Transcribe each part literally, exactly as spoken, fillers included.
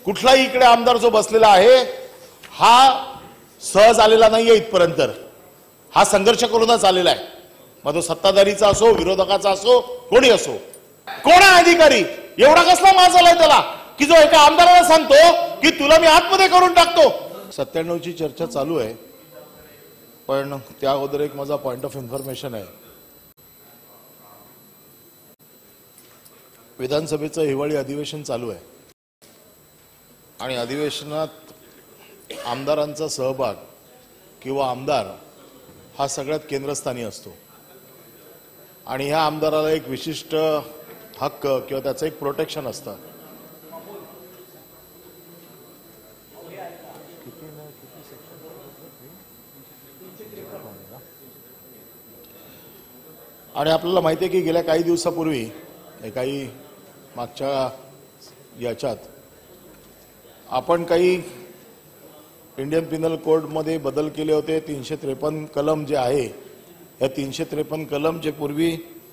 कुठलाही इकडे आमदार जो बसलेला आहे हा सहज आलेला नाहीये इथपर्यंत, हा संघर्ष करूनच आलेला आहे। मग तो सत्ताधारीचा असो विरोधकाचा असो कोणी असो, कोण आहे अधिकारी, एवढा कसला माज आलाय त्याला की जो एका आमदाराला सांगतो की तुला मी आतमध्ये करून टाकतो। सत्त्याण्णव ची चर्चा चालू आहे, पण त्या अगोदर एक माझा पॉइंट ऑफ इन्फॉर्मेशन आहे। विधानसभेचं हिवाळी अधिवेशन चालू आहे आणि अधिवेशनात आमदारांचा सहभाग किंवा आमदार हा सगळ्यात केंद्रस्थानी असतो आणि ह्या आमदाराला एक विशिष्ट हक्क किंवा त्याचं एक प्रोटेक्शन असतं। आणि आपल्याला माहिती आहे की गेल्या काही दिवसापूर्वी काही मागच्या याच्यात आपण काही इंडियन पिनल कोड मध्ये बदल केले होते। तीनशे त्रेपन्न कलम जे आहे या तीनशे त्रेपन्न कलम जे पूर्वी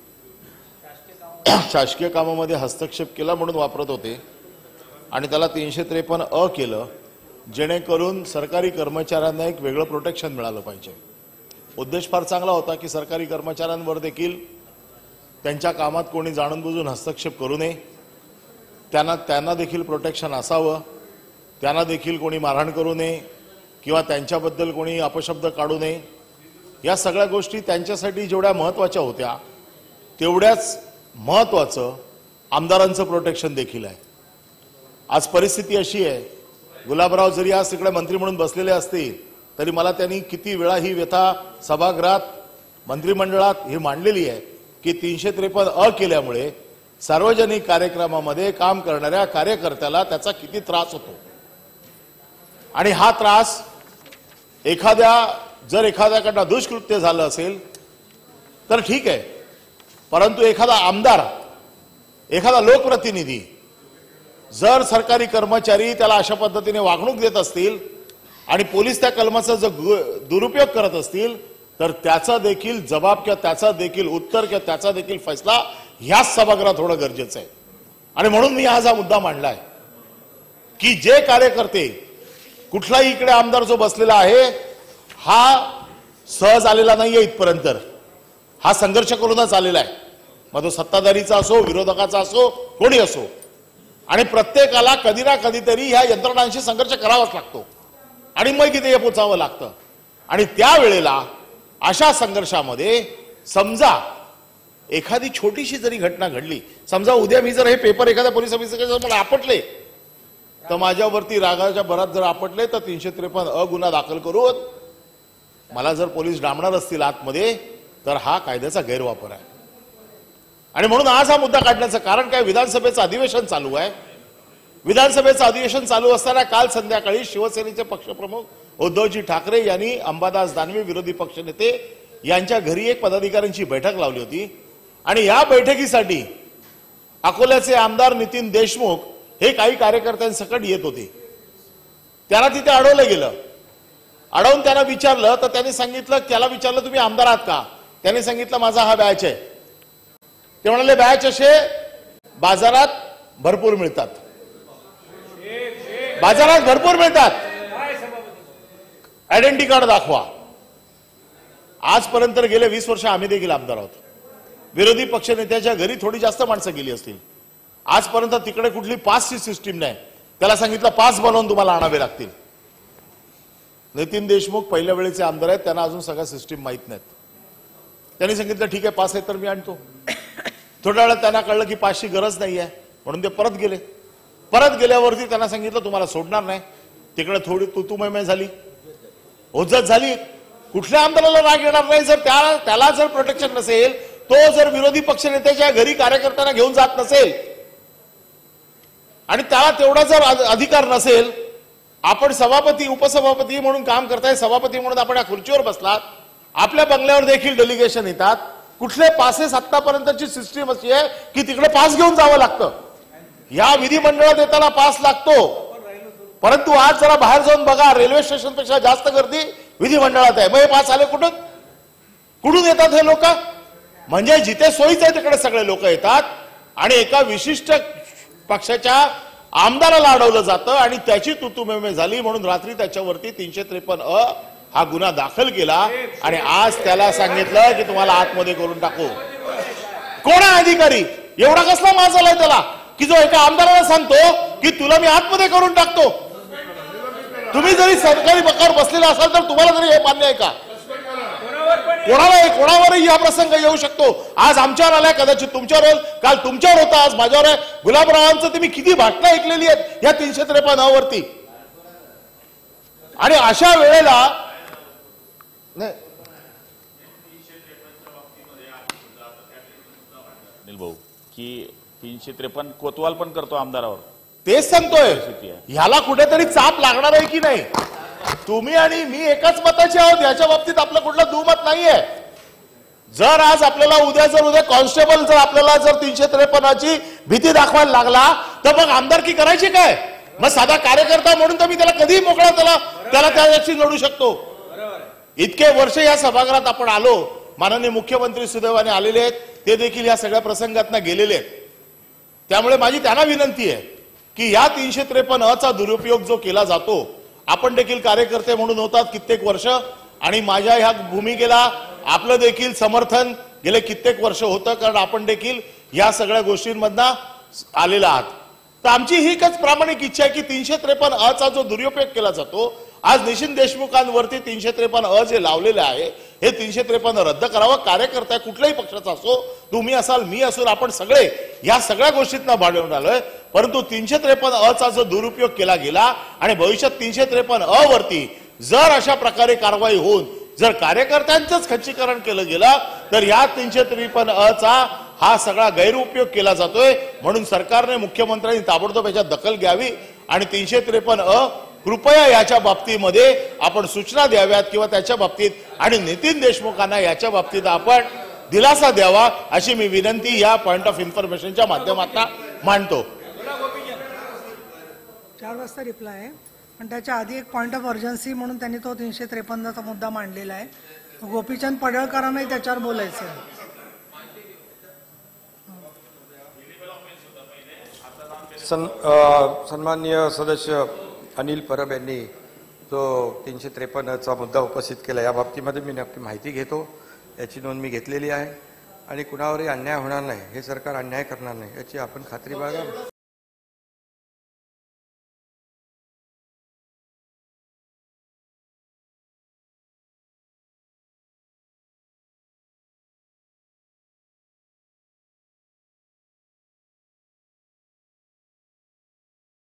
शासकीय कामामध्ये हस्तक्षेप केला म्हणून वापरत होते आणि त्याला तीनशे त्रेपन्न अ केलं, जेणेकरून सरकारी कर्मचाऱ्यांना एक वेगळं प्रोटेक्शन मिळालं पाहिजे। उद्देश फार चांगला होता की सरकारी कर्मचाऱ्यांवर देखील त्यांच्या कामात कोणी जाणून बुजून हस्तक्षेप करू नये, त्यांना त्यांना देखील प्रोटेक्शन असावं, त्यांना देखील कोणी मारहाण करू नये किंवा त्यांच्याबद्दल कोणी अपशब्द काढू नये। या सगळ्या गोष्टी त्यांच्यासाठी जेवढ्या महत्त्वाच्या होत्या तेवढ्याच महत्त्वाचं आमदारांचं प्रोटेक्शन देखील आहे। आज परिस्थिती अशी आहे, गुलाबराव जरी आज तिकडे मंत्री म्हणून बसलेले असतील तरी मला त्यांनी किती वेळा ही व्यथा सभागृहात मंत्रिमंडळात ही मांडलेली आहे की तीनशे त्रेपन्न अ केल्यामुळे सार्वजनिक कार्यक्रमामध्ये काम करणाऱ्या कार्यकर्त्याला त्याचा किती त्रास होतो आणि हा त्रास एखाद्या जर एखाद्याकडनं दुष्कृत्य झालं असेल तर ठीक आहे, परंतु एखादा आमदार एखादा लोकप्रतिनिधी जर सरकारी कर्मचारी त्याला अशा पद्धतीने वागणूक देत असतील आणि पोलीस त्या कलमाचा जर दुरुपयोग करत असतील तर त्याचा देखील जबाब किंवा त्याचा देखील उत्तर किंवा त्याचा देखील फैसला ह्याच सभागृहात होणं गरजेचं आहे। आणि म्हणून मी आज हा मुद्दा मांडलाय की जे कार्यकर्ते कुठलाही इकडे आमदार जो बसलेला आहे हा सहज आलेला नाहीये इथपर्यंत, हा संघर्ष करूनच आलेला आहे। मग तो सत्ताधारीचा असो विरोधकाचा असो कोणी असो, आणि प्रत्येकाला कधी ना कधीतरी ह्या यंत्रणांशी संघर्ष करावाच लागतो आणि मग इथे पोचावं लागतं। आणि त्यावेळेला अशा संघर्षामध्ये समजा एखादी छोटीशी जरी घटना घडली, समजा उद्या मी जर हे पेपर एखाद्या पोलीस ऑफिसरकडे आपटले तर माझ्यावरती रागाच्या भरात जर आपटले तर तीनशे त्रेपन्न अ गुन्हा दाखल करून मला जर पोलीस डांबणार असतील आतमध्ये तर हा कायद्याचा गैरवापर आहे। आणि म्हणून आज हा मुद्दा काढण्याचं कारण काय, विधानसभेचं अधिवेशन चालू आहे। विधानसभेचं अधिवेशन चालू असताना काल संध्याकाळी शिवसेनेचे पक्षप्रमुख उद्धवजी ठाकरे यांनी अंबादास दानवे विरोधी पक्षनेते यांच्या घरी एक पदाधिकाऱ्यांची बैठक लावली होती आणि या बैठकीसाठी अकोल्याचे आमदार नितीन देशमुख हे काही कार्यकर्त्यांसकट येत होते। त्यांना तिथे अडवलं गेलं, अडवून त्यांना विचारलं तर त्यांनी सांगितलं, त्याला विचारलं तुम्ही आमदार आहात का, त्यांनी सांगितलं माझा हा बॅच आहे। ते म्हणाले बॅच असे बाजारात भरपूर मिळतात, बाजारात भरपूर मिळतात, आयडेंटिटी कार्ड दाखवा। आजपर्यंत गेले वीस वर्ष आम्ही देखील आमदार आहोत, विरोधी पक्षनेत्याच्या घरी थोडी जास्त माणसं गेली असतील, आजपर्यंत तिकडे कुठली पासची सिस्टीम नाही, त्याला सांगितलं पास बनवून तुम्हाला आणावे लागतील। नितीन देशमुख पहिल्या वेळेचे आमदार आहेत, त्यांना अजून सगळ्या सिस्टीम माहित नाहीत। त्यांनी सांगितलं ठीक आहे पास आहे तर मी आणतो। थोड्या वेळात त्यांना कळलं की पासची गरज नाही आहे म्हणून ते परत गेले। परत गेल्यावरती त्यांना सांगितलं तुम्हाला सोडणार नाही। तिकडे थोडी तू तू मैमै झाली, ओझत झाली। कुठल्या आमदाराला राग येणार नाही जर त्या त्याला जर प्रोटेक्शन नसेल, तो जर विरोधी पक्षनेत्याच्या घरी कार्यकर्त्यांना घेऊन जात नसेल आणि त्याला तेवढा जर अधिकार नसेल, आपण सभापती उपसभापती म्हणून काम करताय, सभापती म्हणून आपण या खुर्चीवर बसलात, आपल्या बंगल्यावर देखील डेलिगेशन येतात, कुठले पासेस आतापर्यंतची सिस्टीम अशी आहे की तिकडे पास घेऊन जावं लागतं। या विधिमंडळात येताना पास लागतो, परंतु आज जरा बाहेर जाऊन बघा, रेल्वे स्टेशन पेक्षा जास्त गर्दी विधिमंडळात आहे। मग हे पास आले कुठून कुठून येतात हे लोक? म्हणजे जिथे सोयीच आहे तिकडे सगळे लोक येतात आणि एका विशिष्ट पक्षाच्या आमदाराला अडवलं जातं आणि त्याची तुतुमेमे झाली म्हणून रात्री त्याच्यावरती तीनशे त्रेपन्न अ हा गुन्हा दाखल केला आणि आज त्याला सांगितलं की तुम्हाला आतमध्ये करून टाकू. कोण आहे अधिकारी? एवढा कसला माज आलाय त्याला की जो एका आमदाराला सांगतो की तुला मी आतमध्ये करून टाकतो? तुम्ही जरी सरकारी बकावर बसलेला असाल तर तुम्हाला तरी हे मान्य आहे का? कोणाला कोणावरही हा प्रसंग येऊ शकतो. आज आमच्यावर आलाय, कदाचित तुमच्यावर होईल, काल तुमच्यावर होता, आज माझ्यावर आहे. गुलाबरावांचं तुम्ही किती भाषणं ऐकलेली आहेत या तीनशे त्रेपन्न वरती. आणि अशा वेळेला नाही अनिल भाऊ की तीनशे त्रेपन्न कोतवाल पण करतो आमदारावर, तेच सांगतोय. ह्याला कुठेतरी चाप लागणार आहे की नाही? तुम्ही आणि मी एकाच मताचे आहोत, याच्या बाबतीत आपलं कुठलं दुमत नाहीये. जर आज आपल्याला उद्या जर उद्या कॉन्स्टेबल जर आपल्याला जर तीनशे त्रेपन्नची भीती दाखवायला लागला तर मग आमदारकी करायची काय? मग साधा कार्यकर्ता म्हणून तर मी त्याला कधीही मोकळा त्याला त्याला त्याच्याशी लढू शकतो. इतके वर्ष या सभागृहात आपण आलो, माननीय मुख्यमंत्री सुदैवाने आलेले आहेत, ते देखील या सगळ्या प्रसंगातनं गेलेले आहेत. त्यामुळे माझी त्यांना विनंती आहे की या तीनशे त्रेपन्न अ चा दुरुपयोग जो केला जातो, आपण देखील कार्यकर्ते म्हणून होतात कित्येक वर्ष आणि माझ्या ह्या भूमिकेला आपलं देखील समर्थन गेले कित्येक वर्ष होतं, कारण आपण देखील या सगळ्या गोष्टींमधनं आलेला आहात. तर आमची ही एकच प्रामाणिक इच्छा आहे की तीनशे त्रेपन्न अ चा जो दुरुपयोग केला जातो, आज निशिंद देशमुखांवरती तीनशे त्रेपन्न अ जे लावलेले आहे हे तीनशे त्रेपन्न रद्द करावं. कार्यकर्ता कुठल्याही पक्षाचा असो, तुम्ही असाल, मी असून, आपण सगळे या सगळ्या गोष्टींना भाडवून आलोय. परंतु तीनशे त्रेपन्न अ चा जो दुरुपयोग केला गेला आणि भविष्यात तीनशे त्रेपन्न अ वरती जर अशा प्रकारे कारवाई होऊन जर कार्यकर्त्यांचंच खच्चीकरण केलं गेलं तर या तीनशे त्रेपन्न अ चा हा सगळा गैरउपयोग केला जातोय. म्हणून सरकारने, मुख्यमंत्र्यांनी ताबडतोब याच्यात दखल घ्यावी आणि तीनशे त्रेपन्न अ कृपया याच्या बाबतीमध्ये आपण सूचना द्याव्यात किंवा त्याच्या बाबतीत आणि नितीन देशमुखांना याच्या बाबतीत आपण दिलासा द्यावा अशी मी विनंती या पॉइंट ऑफ इन्फॉर्मेशनच्या माध्यमातून मांडतो. चार वाजता रिप्लाय आहे, पण त्याच्या आधी एक पॉइंट ऑफ अर्जन्सी म्हणून त्यांनी तो तीनशे त्रेपन्नचा मुद्दा मांडलेला आहे. गोपीचंद पडळकरांनाही त्याच्यावर बोलायचं आहे. सन अ, सन्माननीय सदस्य अनिल परब यांनी जो तीनशे त्रेपन्नचा मुद्दा उपस्थित केला, या बाबतीमध्ये मी नक्की माहिती घेतो. याची नोंद मी घेतलेली आहे आणि कुणावरही अन्याय होणार नाही, हे सरकार अन्याय करणार नाही याची आपण खात्री बाळगा.